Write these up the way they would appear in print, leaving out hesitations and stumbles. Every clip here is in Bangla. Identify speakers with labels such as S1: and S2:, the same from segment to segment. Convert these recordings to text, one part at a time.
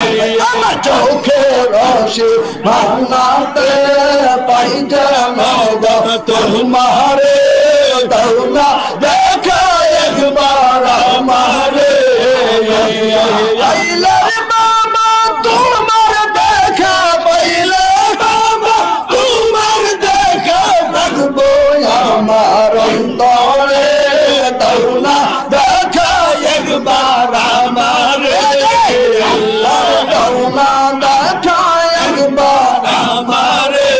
S1: আমার চোখে রসে মানাতে পাই যেন তোমারে দৌলা দেখা একবার আমারে আইলে বাবা তোমার দেখা পাইলে বাবা তোমার দেখা রাখবো আমার অন্তরে দৌলা দেখা একবার আমারে দৌলা দেখা একবার আমারে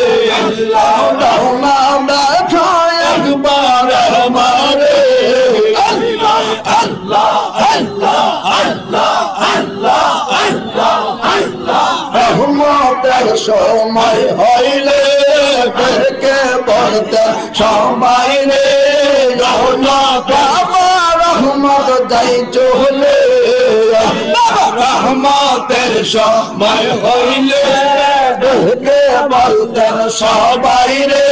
S1: দৌলা দেখা একবার আমারে আল্লাহ আল্লাহ আল্লাহ আল্লাহ আল্লাহ আল্লাহ আল্লাহ রহমতের সময় হইলে কে বলতে সবাই রে রহমত যাই চলে রহমতের সময় হইলে কে বলতেন সবাই রে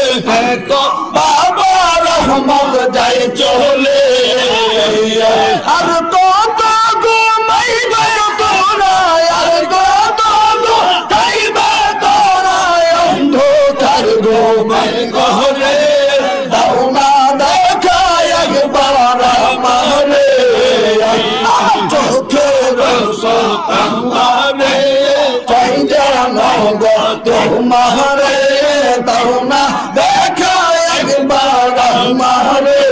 S1: বাবা রহমত যাই চলে আর কত ঘুমাইবে তোরা আর কত খাইবে তোরা অন্ধকার ঘুমের ঘরে দাও না দেখা একবার আমারে আমার চোখের আমারে চাই যেন তোমারে দাও না দেখা একবার আমারে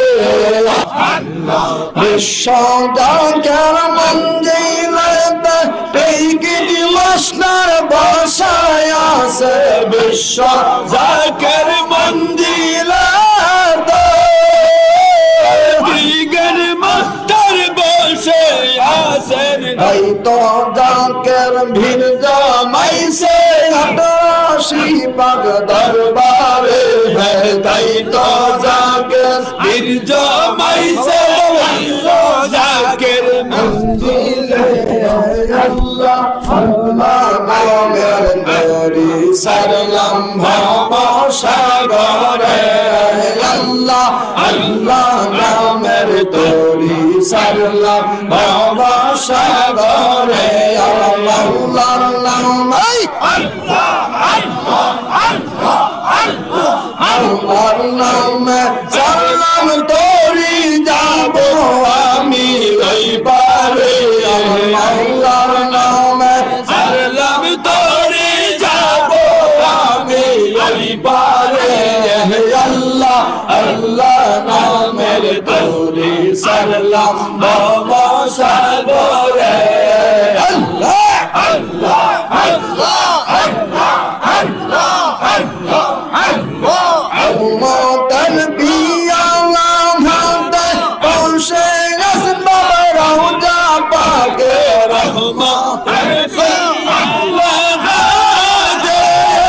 S1: বিশ্ব জাগের মঞ্জিলে এই গিরি মাস্টার বসায় আছে বিশ্ব জাগের মঞ্জিলে গিরি মাস্টার বসে আছেন এই তো জাগের ভিড় জমাইছে আটাশি পাক দরবারে তাই তো জাগের ভিড় জমাইছে জাগের মঞ্জিলে আল্লাহ আল্লাহ নামের তরি সারলাম ভব সাগরে আল্লাহ আল্লাহ নামের তরি সারলাম ভব সাগরে আল্লাহর নাম আল্লাহ আল্লাহ আল্লাহ আল্লাহ আল্লাহর নামে সারলাম তরি যাব আমি ওই পারে আল্লাহর নামে সারলাম তরি যাব আমি ওই পারে আল্লাহ আল্লাহ নামের তরি সারলাম ভব সাগরে আল্লাহ আল্লাহ আল্লাহ আল্লাহ আল্লাহ আল্লাহ আল্লাহ উম্মতের পিয়ালা ভাতে পৌঁছে গেছেন বাবা রওজা পাকে রহমতের পিয়ালা ভাতে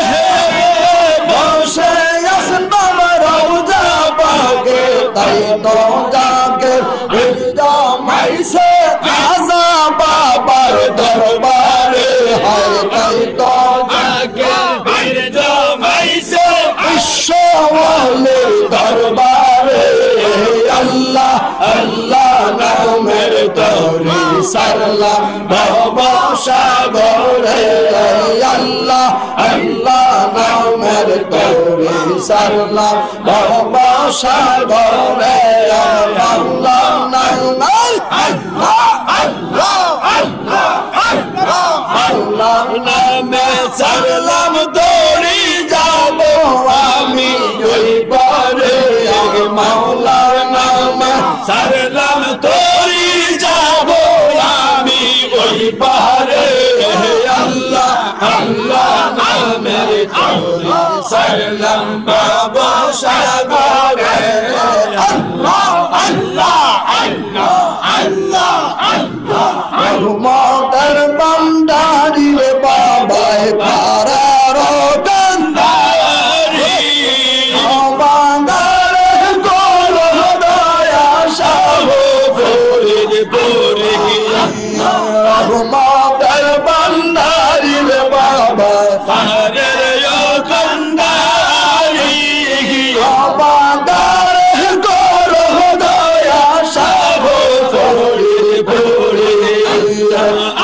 S1: পৌঁছে গেছেন বাবা রওজা পাকে তাই তো জাগে জমাইছে আজা বাবার দরবারে হায় তাই তো জাগে জমাইছে বিশ্বওয়ালির দরবারে আল্লাহ আল্লাহ নামের তরি সারলাম ভব সাগরে আল্লাহ আল্লাহ নামের তরি সারলাম ভব সাগরে আল্লাহ নাম আল্লাহ আল্লাহ আল্লাহ আল্লাহ আল্লাহ নামে সারলাম তরি যাব আমি ওই পারে মাওলার নামে সারলাম তরি যাব আমি ওই পারে আল্লাহ আল্লাহ নামের তরি সারলাম বাবা সাগরে আল্লাহ আল্লাহ আল্লাহ আল্লাহ আল্লাহ রহমতের বান্দারি রে বাবাই পারার কান্দারি বান্দারে গোল দয়া শাহ ফরিদ পুরি রহমতের বান্দারি রে বাবা পারার কান্দারি বান্দারে গোল দয়া শাহ ফরিদ পুরি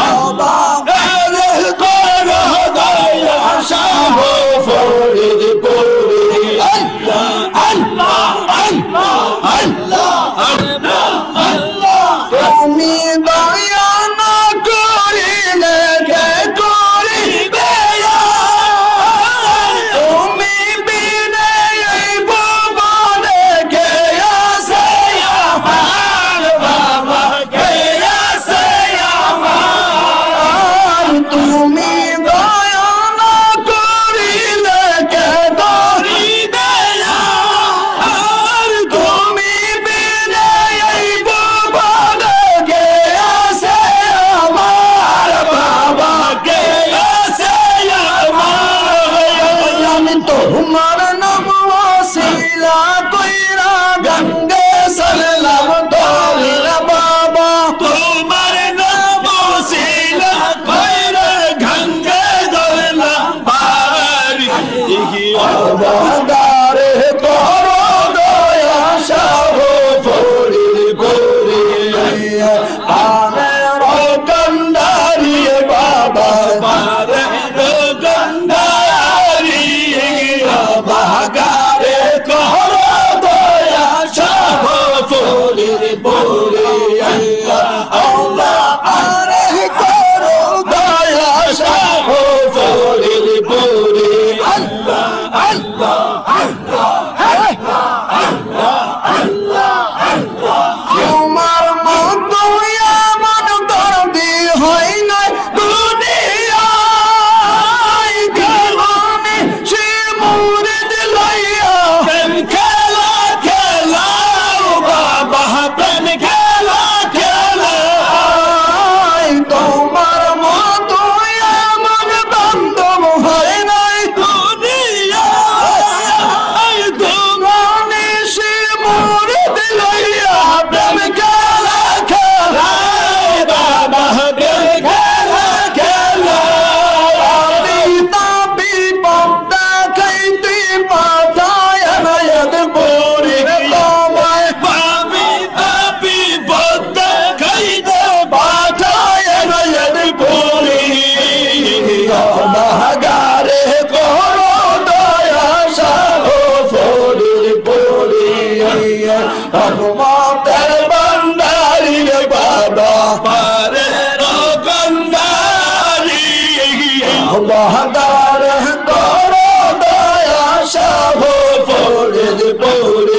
S1: রহমতের ভান্ডারি রে বাবা পারের কান্ডারি বাহাদার করো দয়া শাহ ফরিদপুরি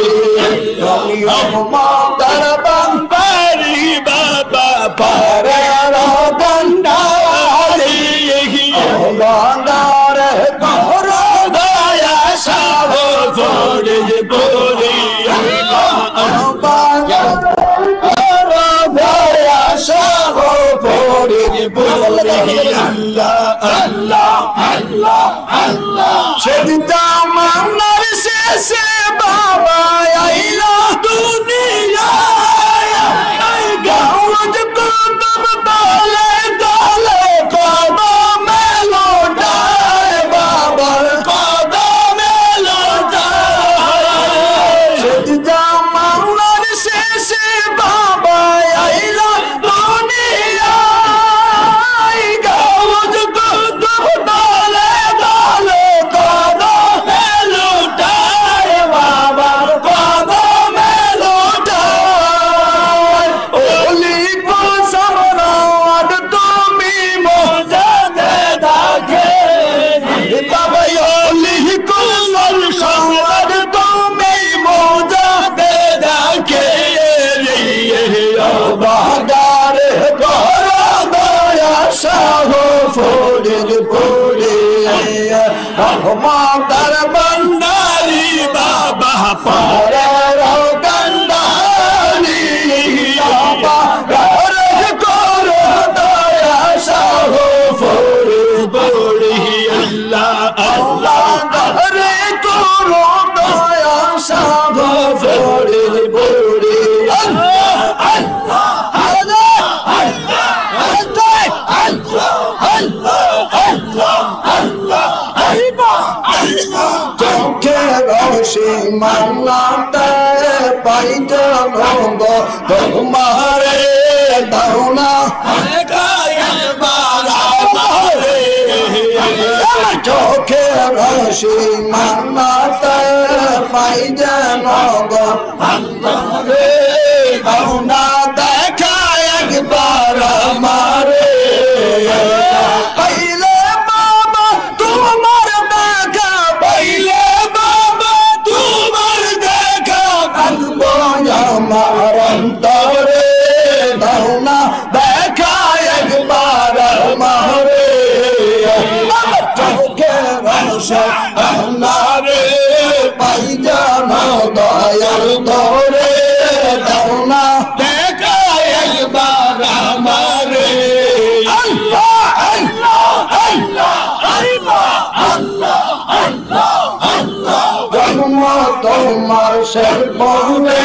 S1: রহমতের ভান্ডারি বাবা পারের কান্ডারি বাহাদার করো দয়া শাহ ফরিদপুরি সেদিন শেষে বাবা আইলা দুনিয়ায় গাওয়াজ কুতুব দলে দলে কদমে লোটায় বাবার কদমে লোটায় সেদিন শেষে বাবা আইলা দুনিয়ায় গাওয়াজ কুতুব দলে দলে কদমে লোটায় বাবার কদমে লোটায় ওলি কুসমরাত তুমি মোজাদে দেখে বাবা ওলি কুসমরাত তুমি মোজাদে দেখে বাহাদার করো দয়া শাহ ফরিদপুরি রহমতের ভান্ডারি বাবা পারের কান্ডারি বাবা করো দয়া শাহ ফরিদপুরি আল্লাহ আল্লাহ করো দয়া শাহ ফরিদপুরি মানলাতে পাইতে নব তোমারে দাওনা চোখে রশি মানলাতে পাইতে নব তোমারে দাওনা দেখা একবার আমারে পাইলে বাবা তোমার দেখা পাইলে আমার অন্তরে দাওনা দেখা একবার আমারে চোখে রসে আমারে পাই জানো দয়াল তোরে দাওনা দেখা একবার আমারে আল্লাহ আল্লাহ আল্লাহ আল্লাহ আল্লাহ আল্লাহ তোমার শের পৌরে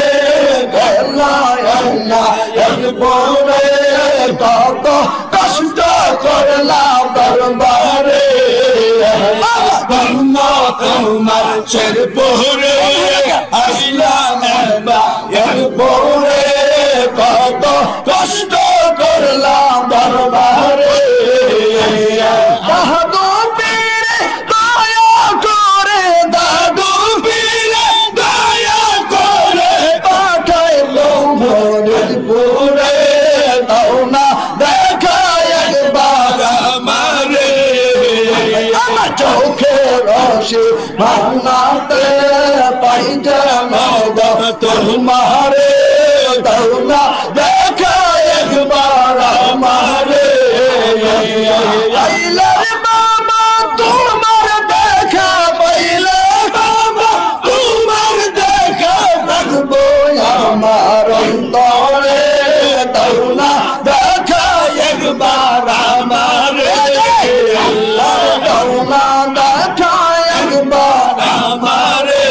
S1: পৌরে কত কষ্ট করলাম দরবারে তোমার শের পৌরে আসলাম পৌরে কত কষ্ট করলাম দরবারে দাদু পীরে দয়া করে দাদু পীরে দয়া করে পাঠাইলো ফরিদপুরে দাওনা দেখা একবার আমারে আমার চোখে রশি মানলাতে পাই জানো তোমারে দাওনা দেখা একবার আমারে আইলা রে বাবা তোমার দেখা পাইলে বাবা তোমার দেখা রাখবো আমার অন্তরে দাওনা দেখা একবার আমারে দাওনা দেখা একবার আমারে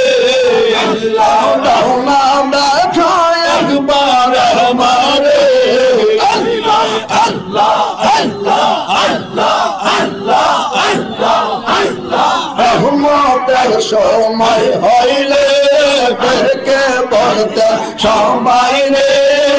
S1: দাওনা দেখা একবার আমারে আল্লাহ আল্লাহ আল্লাহ আল্লাহ আল্লাহ আল্লাহ আল্লাহ রহমতের সময় হইলে ফেরকে পড়তে সবাই রে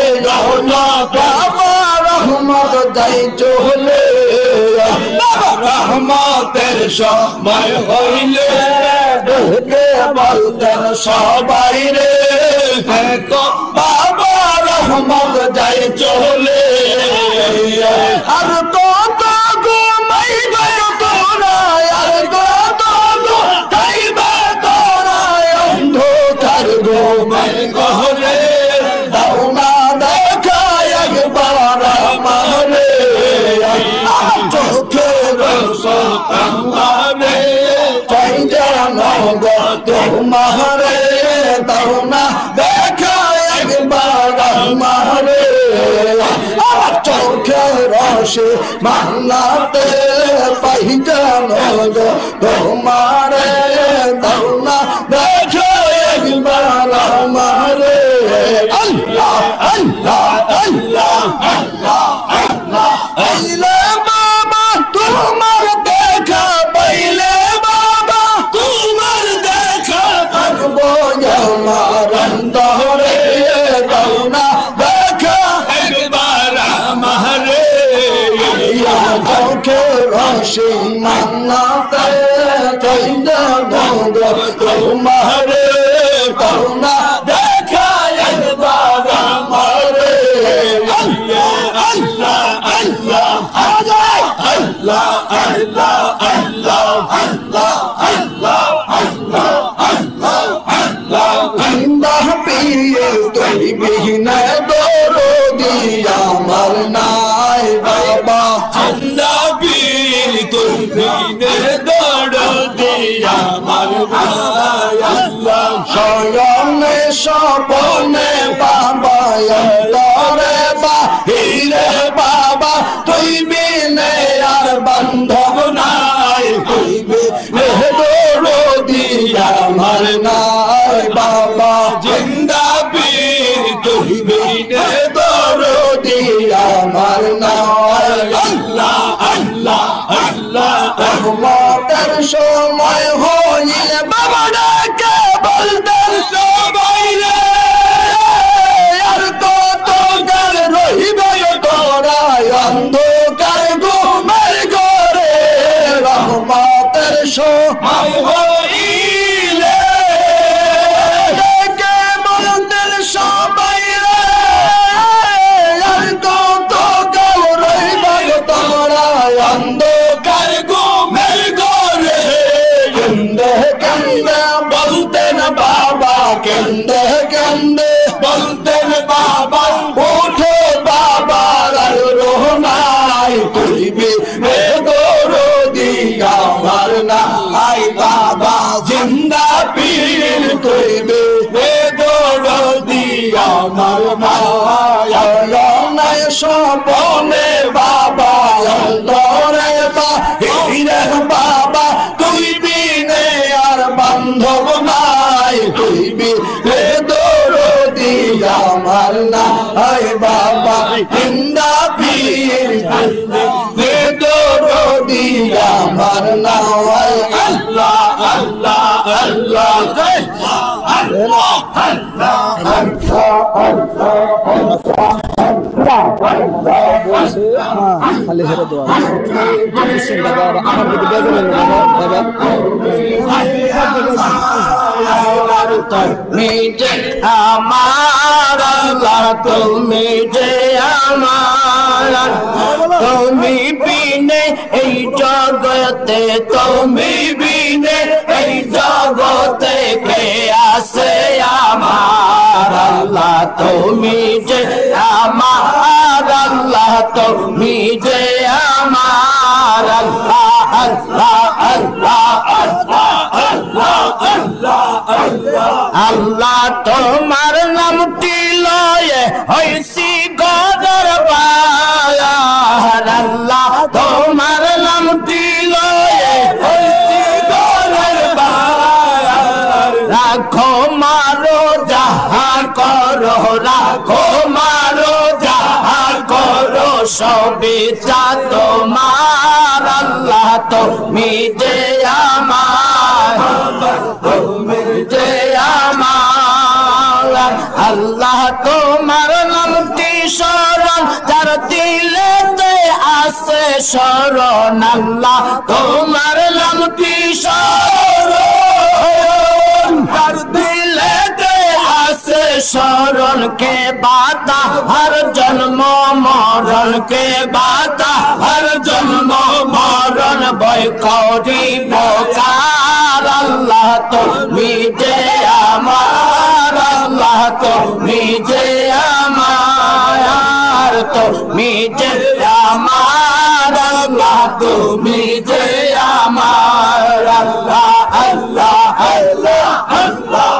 S1: রহমত যাই চলে রহমতের সময় হইলে ঢুকে বলতেন সবাই রে দেখো বাবা রহমত যাই চলে আর কত ঘুমাইবে তোরা আর কত খাইবে তোরা অন্ধকার ঘুমের ঘরে দাও না দেখা একবার আমারে চোখের আমারে চাই যেন গো তোমারে দাও না দেখা একবার আমারে চোখের রসে মানলাতে পাই যেন গো তোমারে দাও না দেখা একবার আমারে আল্লাহ আল্লাহ আল্লাহ আল্লাহ আল্লাহ আইলে বাবা তোমার দেখা পাইলে বাবা তোমার দেখা থাকবো আমার অন্তরে দাও না দেখা একবার আমারে চোখে রসে মানলাতে চাই যেন গো তোমারে দাও না দেখা একবার আমারে আল্লাহ আল্লাহ আল্লাহ আল্লাহ আল্লাহ আল্লাহ আল্লাহ আল্লাহ আল্লাহ আল্লাহ আল্লাহ আল্লাহ পিয়ে তুই বিহীনে দরদি আমার নাই বাবা আল্লাহ পিয়ে তুই বিহীনে দরদি আমার নাই আল্লাহ স্বয়নে স্বপনে বাবা অন্তরে বাহিরে বাবা তুই বিনে আর বান্ধব নাই তুই বিনে দরদি আমার নাই বাবা জিন্দা পীর তুই বিনে দরদি আমার নাই আল্লাহ আল্লাহ আল্লাহ রহমতের সময় হইলে বাবা ডাকে বলতেন সবাই রে আর কত কাল রহিবে তোরা অন্ধকার ঘুমের ঘরে রহমতের সময় হইলে ডাকে বলতেন সবাই রে আর কত কাল রহিবে তোরা অন্ধকার ঘুমের ঘরে কেন্দে কেন্দে বলতেন বাবা কেন্দে কেন্দে বলতেন বাবা ওঠো বাবা আর রোহনাই তুইবি দরদি আমার নাই বাবা জিন্দা পীর তুইবি দরদি আমার নাই স্বপনে বাবা অন্তরে বাহিরে বাবা তুই বিনে আর বান্ধব নাই তুই বিনে দরদি আমার নাই বাবা জিন্দা পীর দরদি আমার নাই আল্লাহ আল্লাহ আল্লাহ আল্লাহ
S2: খালি হেরে দেওয়া আমার দিকে বেজার
S1: তুমি যে আমার আল্লাহ তুমি যে আমার তুমি বিনে এই জগতে তুমি বিনে এই জগতে কে আছে আমার আল্লাহ তুমি যে আমার আল্লাহ তুমি যে আমার আল্লাহ আল্লাহ আল্লাহ আল্লাহ আল্লাহ আল্লাহ আল্লাহ আল্লাহ তোমার নামটি লয়ে হইছি গদর বায়ার আল্লাহ তোমার নামটি লয়ে হইছি গদর বায়ার রাখো মারো যাহা করো রাখো মারো যাহা করো সবে চা তোমার আল্লাহ তুমি যে আমার তুমি যে আমার আল্লাহ তোমার নামটি শরণ যার দিলেতে আছে শরণ আল্লাহ তোমার নামটি শরণ তার দিলেতে আছে শরণ কে বাতা হর জন্ম মরণ কে বাতা হর জন্ম মরণ বই করিব কার আল্লাহ তুমি যে আমার আল্লাহ তুমি যে আমার তুমি যে আমার আল্লাহ তুমি যে আমার আল্লাহ আল্লাহ আল্লাহ আল্লাহ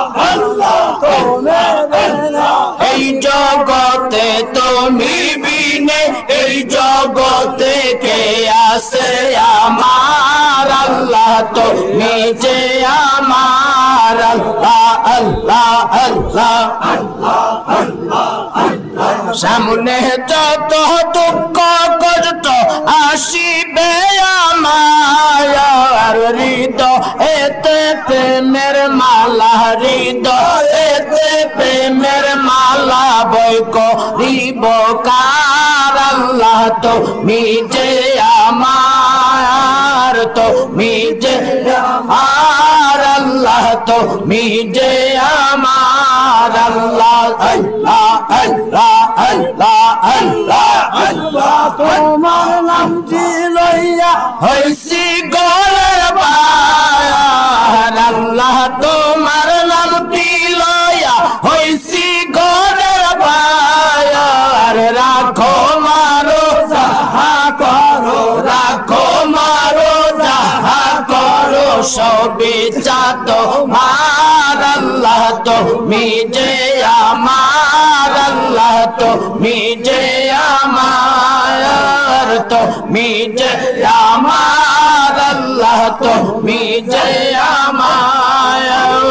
S1: আল্লাহ এই জগতে তুমি বিনে এই জগতে কে আছে আমার আল্লাহ তুমি যে আমার আল্লাহ আল্লাহ আল্লাহ সামনে যত দুঃখ কষ্ট আসিবে আমার হৃদয়েতে প্রেমের মালা হৃদয়েতে প্রেমের মালা বই করিব কার আল্লাহ তুমি যে আমার তুমি যে আমার আল্লাহ তুমি যে আমার আল্লাহ আল্লাহ আল্লাহ আল্লাহ আল্লাহ আল্লাহ তোমার নাম লইয়া হইছি গলের বায়ার আল্লাহ তোমার নাম লইয়া হইছি গলের বায়ার রাখো মারো যাহা করো রাখো মারো যাহা করো সবে চাঁদ মার আল্লাহ তুমি যে আমার আল্লাহ তুমি যে আমার তুমি যে আমার আল্লাহ তুমি যে আমার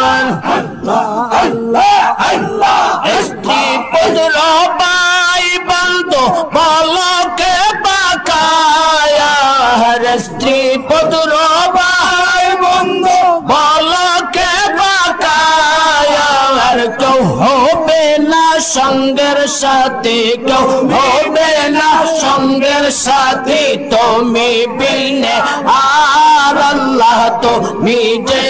S1: আল্লাহ আল্লাহ স্ত্রী পুত্র ভাই বন্ধু বলকে বাকায়া স্ত্রী পুত্র ভাই বন্ধু বলকে বাকায়া কেউ হবে না সঙ্গের সাথে কেউ হবে না সঙ্গের সাথে তুমি বিনে আর আল্লাহ তুমি যে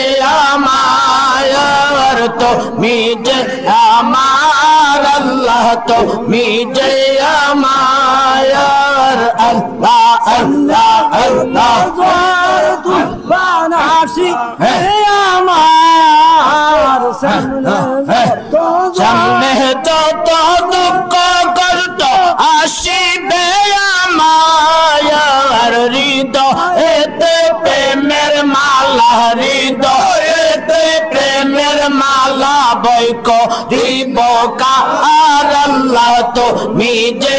S1: আমার তুমি যে আমার আল্লাহ তুমি যে আমার আল্লাহ আল্লাহ আল্লাহ বানাসি হে আমার সামনে যত দুঃখ কষ্ট আসিবে আমার হৃদয়েতে প্রেমের মালা হৃদয়েতে প্রেমের মালা বই করিব কার আল্লাহ তুমি যে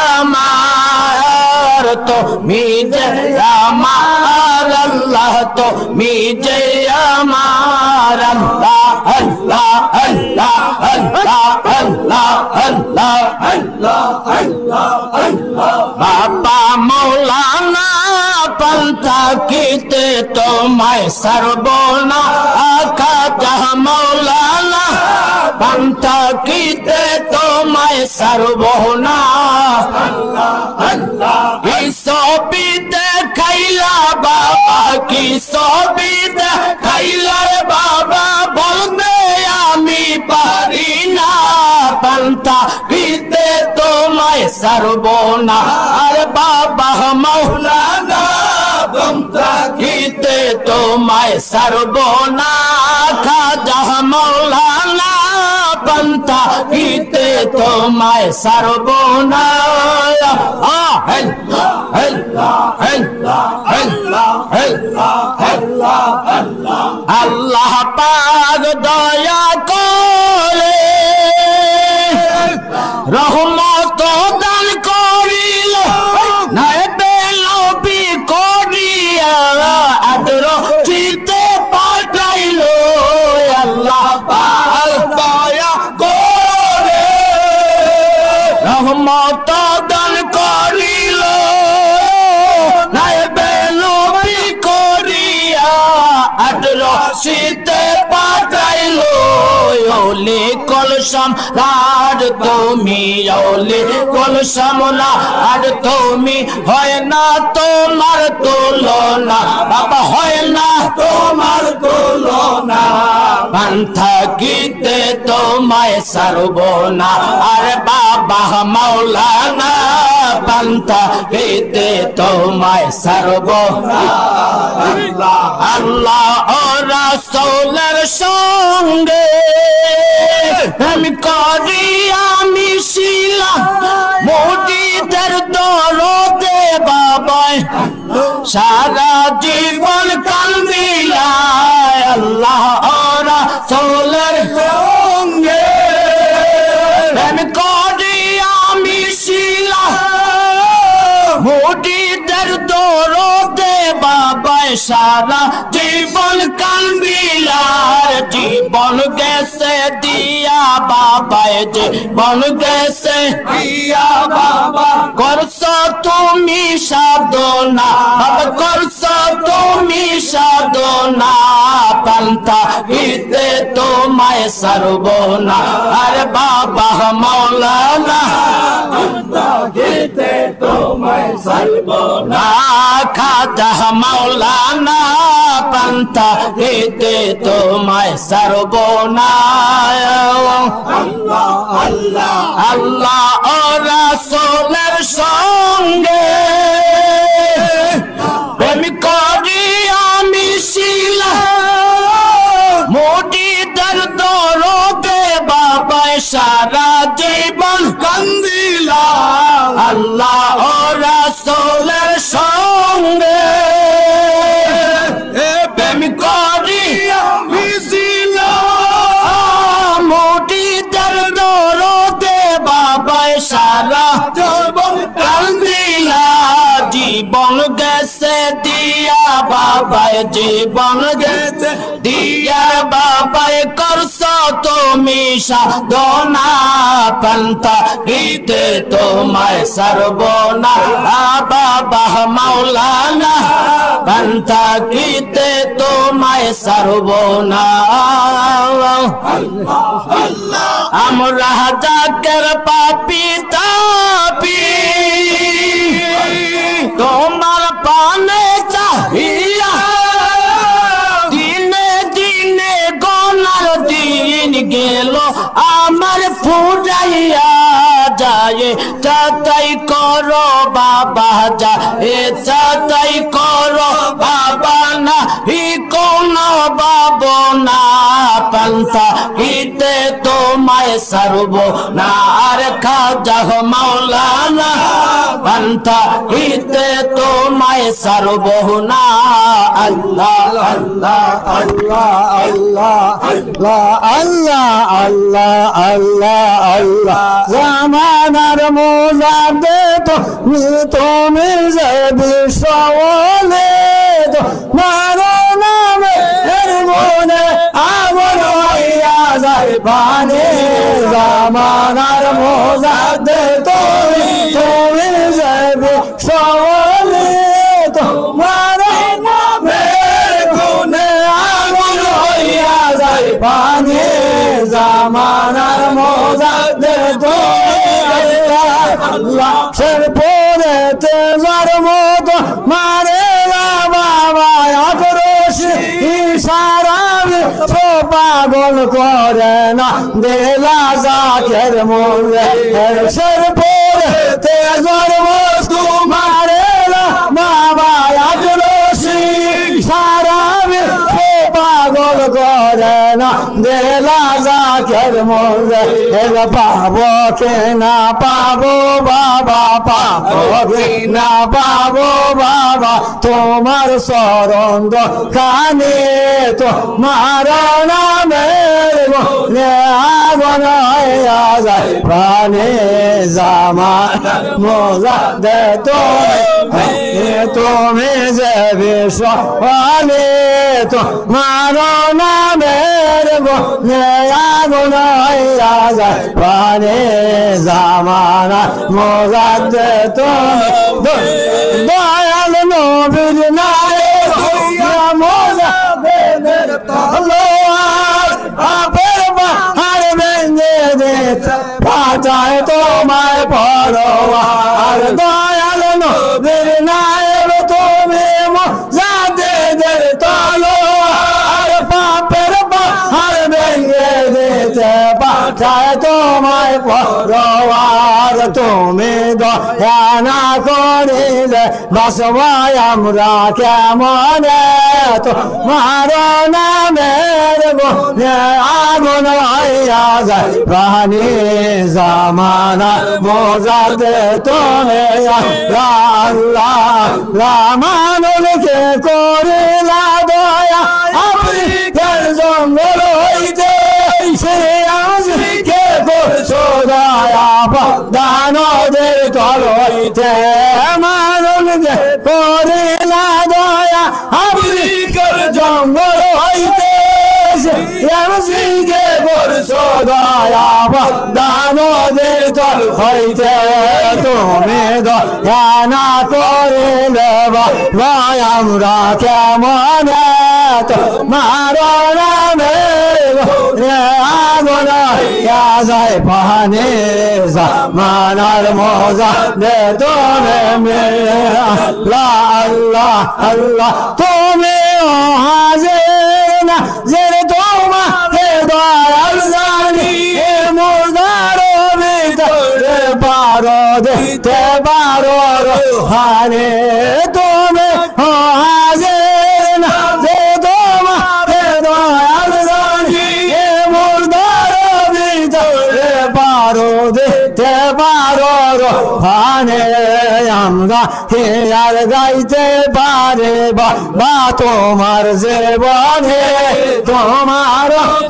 S1: আমার তুমি যে আমার আল্লাহ তুমি যে আমার আল্লাহ আল্লাহ আল্লাহ আল্লাহ আল্লাহ আল্লাহ আল্লাহ আল্লাহ আল্লাহ বাবা মৌলানা পন্থা কিতে তোমায় সর্বনা আকা মৌলানা পন্থা কিতে তোমায় সর্বনা কি সবিতে খাইলা বাবা কি সবিতে খাইলা বাবা বলতে আমি পারি না পন্থা কিতে তোমায় সর্বনা আর বাবা মৌলানা পন্থা কিতে তোমায় সর্বনা খাজা মৌলানা পন্থা কিতে তোমায় সর্বনা আল্লাহ পাক দয়া করে রহমত দান করিল নাইবে নবী করিয়া আদর চিতে পাঠাইল আল্লাহ পাক দয়া করে রহমত দান করিল নাইবে নবী করিয়া আদর চিতে পাঠাইল ওলে কলসম রাজ তুমি ওলে কলসম রাজ তুমি হয় না তোমার তুলনা বাবা হয় না তোমার তুলনা থাকিতে তোমায় ছাড়ব না আরে বাবা মাওলানা পান থাকিতে তোমায় ছাড়ব না আল্লাহ ও রাসূলের সঙ্গে আমি করি আমি শিলা মুর্শিদের দরদে বাবায় সারা জীবন কান্দিলাম আল্লাহ ও রাসূলের সঙ্গে আমি করি আমি শিলা মুর্শিদের দরদে বাবায় সারা জীবন কান্দিলাম জীবন গেছে দিয়া বাবায় জীবন গেছে দিয়া বাবা করছো তুমি সাধনা বাবা করছো তুমি সাধনা পান্তা গীতে তোমায় ছাড়ব না আরে বাবা মাওলানা পান্তা গীতে তোমায় ছাড়ব না খাজা মাওলানা পান্তা গীতে তোমায় ছাড়ব না আল্লাহ আল্লাহ আল্লাহ ও রাসূলের সঙ্গে প্রেম করি আমি শিলা মুর্শিদের দরদে বাবায় সারা জীবন কান্দিলাম আল্লাহ ও রাসূলের সঙ্গে প্রেম করি আমি শিলা মুর্শিদের দরদে বাবায় সারা জীবন কান্দিলাম জীবন গেছে দিয়া বাবায় জীবন গেছে দিয়া বাবায় করছো তুমি সাধনা পান্তা গীতে তোমায় ছাড়ব না বাবা মাওলানা পান্তা গীতে তোমায় ছাড়ব না আমরা জাকের পাপী তাপী তোমার পানে চাহিয়া দিনে দিনে গনার দিন গেল আমার ফুরাইয়া যায় তাই করো বাবা যায় তাই করো বাবা না কোন বাবো না পান্তা গীতে তোমায় ছাড়ব না আর খাজা মাওলানা পান্তা গীতে তোমায় ছাড়ব না আল্লাহ আল্লাহ আল্লাহ আল্লাহ আল্লাহ আল্লাহ আল্লাহ আল্লাহ জামানার মোজাদে তুমি যে বিশ্বলে মারো নামে মনে আমল হইয়া যায় পানে জামানার মোজাদে তুমি যে বিশ্বলে মারো নামে মনে আমল হইয়া যায় পানে জামানার মোজাদে আল্লাহ সে পরে তেজার মতো মারে বাবা আক্রোশ ইশারা পাগল করে না দেলা জাকের মোরে সে পরে তেজার মতো মারে বাবা আক্রোশ ইশারা পাগল করে না দেলা জাকের মোরে পাবো কে না পাবো বাবা পাবো কে না পাবো বাবা তোমার শরণ কানে তোমার নামের আগুন হইয়া যায় প্রাণে জামান মোজা দে তুমি যে বিশ্বলে তোমার নামের আগুন হইয়া যায় প্রাণে জামানা মোজা দে দয়াল নবীর নায়ের হইয়া মোজা দেনের তলোয়ার আপের বাহার ভেঙে দিতে পাঠায় তোমায় পরোয়ার দয়াল নবীর নায়ের তুমি মোজা দেনের তলোয়ার পাপের বাহার ভেঙে পাঠায় তোমায় পরওয়ার তুমি দয়া না করিলে বাসবাই আমরা কেমনে তোমার নামের গুণে আগুন হইয়া যায় প্রাণী জামানা মোজাতে তুমি আল্লাহ রামানুলকে করিলা দয়া আফ্রিকার জঙ্গল হইতে সে আজকে করছো দয়া দানদের তল হইতে মানুলকে করিলা দয়া আফ্রিকার জঙ্গল হইতে আজকে করছো দয়া দানদের তল হইতে তুমি দয়া না করিলে ভাই আমরা কেমন তোমার নামে আগুন হইয়া যায় পানি জামানার মজা দে তুমি আল্লাহ আল্লাহ আল্লাহ তুমি হাজির না যে তোমাকে দয়াল জানি মুর্দার ভিতরে পারো দিতে পারো রোহানে তুমি হাজির না যে তোমাকে দয়াল জানি মুর্দার ভিতরে পারো দিতে পারো রোহানে আমরা কে আর গাইতে পারে বা তোমার জীবনে তোমার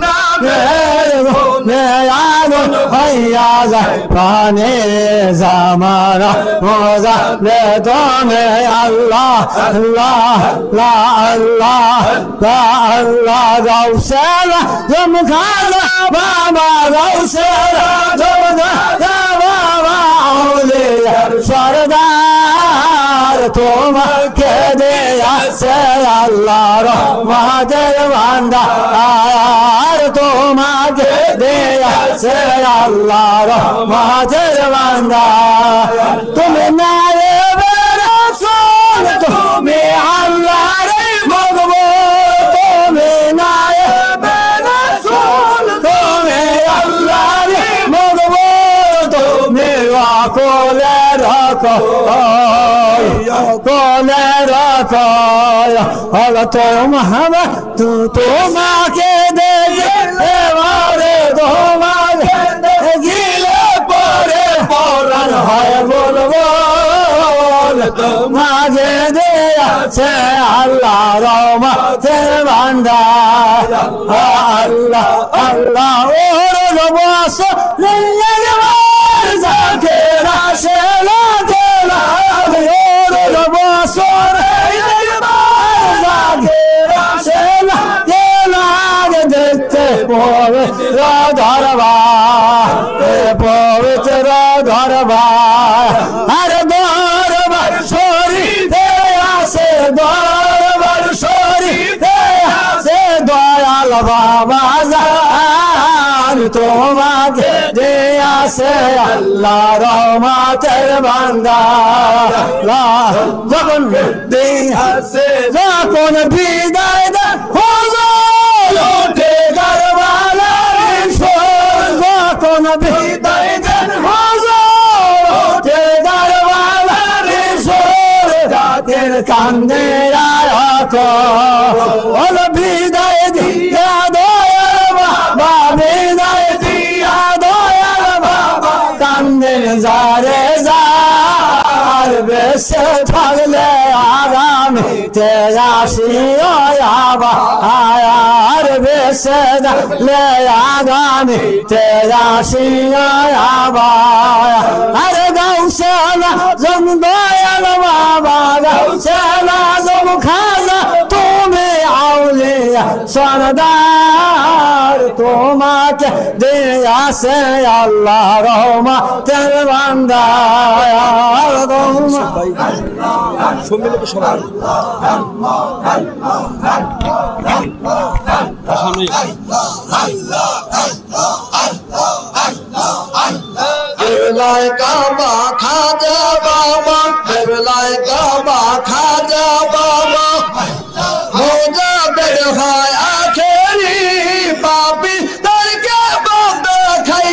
S1: আগুন হইয়া যায় প্রাণে জামানা মজা দে তুমি আল্লাহ আল্লাহ আল্লাহ আল্লাহ গাউসেলা জমখানা বাবা গাউসেলা জমখানা বাবা আউলিয়া সরদার তোমাকে দেয়াছে আল্লাহ রহমতের ভান্ডার তোমাকে দেয়াছে আল্লাহ রহমতের ভান্ডার তুমি নায়েবে রাসূল তুমি আল্লাহর মাহবুব তুমি নায়েবে রাসূল তুমি আল্লাহর মাহবুব তুমি কোলে রাখো কোলে রাখো হল তোমাকে তোমাকে দেখলে মারে তোমাকে দেখিলে পরে পরাণ হয় বলবো তোমাকে দেয়াছে আল্লাহ রহমতের ভান্ডার আল্লাহ আল্লাহ ওর রবাস যাকে রাশে লাগে ওর রবাস যাকে রাশে লাগে দেখতে পবিত্র দরবার পবিত্র দরবার আরে দরবার শরীফে আছে দরবার শরীফে আছে দয়াল বাবা জান তোমাকে দিয়াছে আল্লাহ রহমতের ভান্ডার যখন দিয়াছে যখন বিদায় দেন হুজুর ওঠে কারবালার ঈশ্বর যখন বিদায় দেন হুজুর ওঠে কারবালার ঈশ্বর জাতির কান্দে রাখো ওল বিদায় দিয়া দয়াল বাবা বিদায় দিয়া দয়াল বাবা কান্দে যারে যার বেশে থাকলে আগামীতে আসিও আবার বেশে থাকলে আগামীতে আসিও আবার আরে গাউসেলা জম দয়াল বাবা গাউসেলা জম খাজা তুমি আউলিয়া সরদার তোমাকে দিয়াছে আল্লাহ রহমতের ভান্ডার
S2: সম্মিলিত সবাই
S1: বেলায় কাবা খাজা বাবা বেলায় কাবা খাজা বাবা মোজা বের হয় আখেরি পাপি তারকে বাবা খাই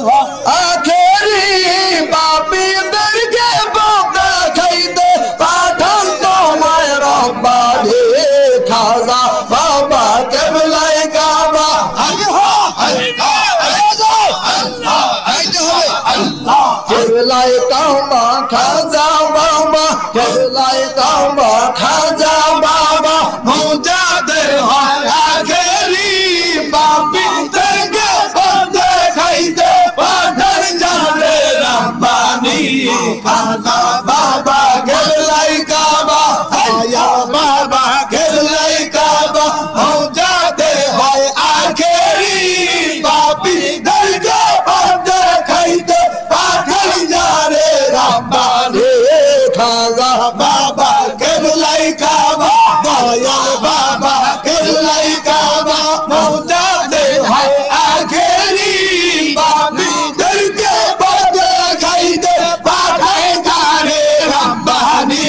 S1: আখেরি পাপীদেরকে পথ দেখাইতে পাঠান তোমায় রব্বানি খাজা বাবা কেবলাই কাবা কেবলাই কাবা খাজা বাবা কেবলাই কাবা খাজা বাবা মুজাদের হয় আখেরি পাপীদেরকে পথ দেখাইতে পাঠান জানে রব্বানি খাজা বাবা কেবলাই কাবা আয়া বাবা কেবলাই কাবা মুজাদের হয় আখেরি পাপীদেরকে পথ দেখাইতে পাঠান জানে রব্বানি খাজা বাবা কেবলাই কাবা দয়াল বাবা কেবলাই কাবা মুজাদের হয় আখেরি পাপীদেরকে পথ দেখাইতে পাঠান জানে রব্বানি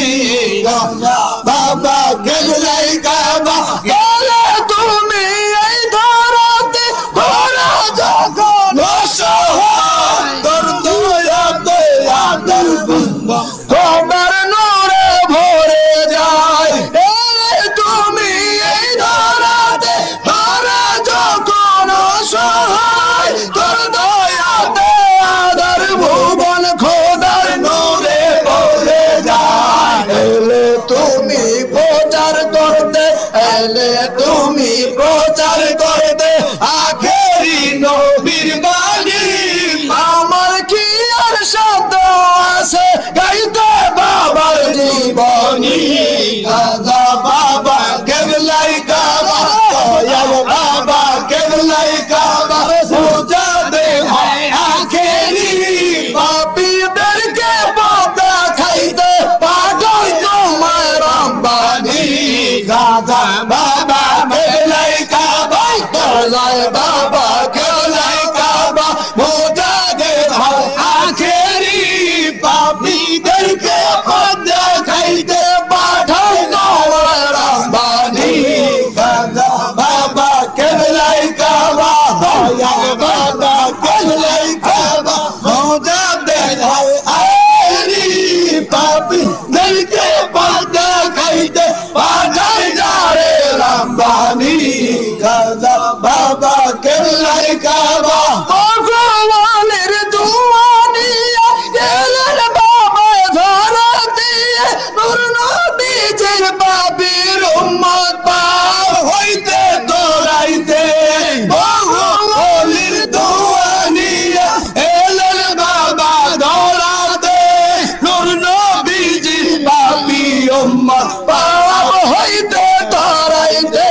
S1: বাবা কেবলাই কাবা বলে তুমি এই ধরাতে ধরা যখন অসহায় তোর দয়াতে আদর তোমার নূরে ভরে যায় তুমি এই ধরাতে ধরা যখন অসহায় তোর দয়াতে আদর ভুবন খোদার নূরে ভরে যায় এলে তুমি প্রচার করতে এলে তুমি প্রচার করতে আখেরি নবীর বাণী আমার কি আর শব্দ আছে গাইতে বাবার জীবনী খাজা বাবা কেবলাই কাবা দয়াল বাবা কেবলাই কাবা মুজাদে হয় আখেরি পাপীদেরকে পথ দেখাইতে পাঠান তোমায় রব্বানি খাজা বাবা কেবলাই কাবা দয়াল বাবা কেবলাই কাবা মুজাদে হয় আখেরি পাপীদেরকে পথ দেখাইতে পাঠান তোমায় রব্বানি খাজা বাবা কেবলাই কাবা দয়াল বাবা কেবলাই কাবা মুজাদে হয় আখেরি পাপীদেরকে পথ দেখাইতে পাঠান জানে রব্বানি খাজা বাবা কেবলাই কাবা ভগবানের দুয়ানিয়া গেলেন বাবা ধরা দিয়ে নূর নবীজির পাপীর উম্মত পার হইতে দৌড়াইতে বহুলির দুয়ানিয়া এলেন বাবা ধরাতে নূর নবীজির পাপী উম্মত পার হইতে দৌড়াইতে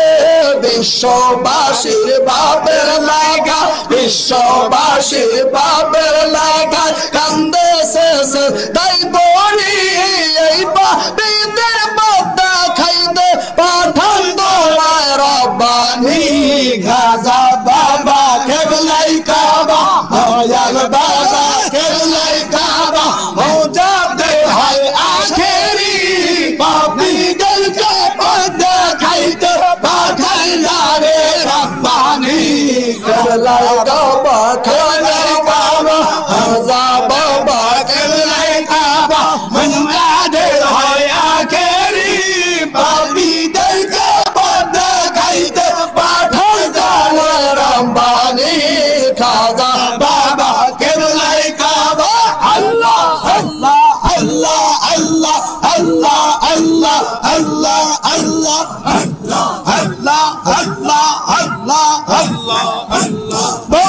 S1: বিশ্ববাসীর বাপের লাগা বিশ্ববাসীর বাপের লাগা কান্দে শেষ তাই পড়ি এই পাপীদের পথ দেখাইতে পাঠান তোমায় রব্বানি খাজা বাবা কেবলাই কাবা দয়াল বাবা কেবলাই কাবা মুজাদে হয় আখেরি পাপীদেরকে পথ দেখাইতে পাঠান জানে রব্বানি কেবলাই কাবা কেবলাই কাবা খাজা বাবা কেবলাই কাবা মুজাদে হয় আখেরি পাপীদেরকে পথ দেখাইতে পাঠান জানে রব্বানি খাজা বাবা কেবলাই কাবা আল্লাহ আল্লাহ আল্লাহ আল্লাহ আল্লাহ আল্লাহ আল্লাহ আল্লাহ আল্লাহ আল্লাহ আল্লাহ আল্লাহ আল্লাহ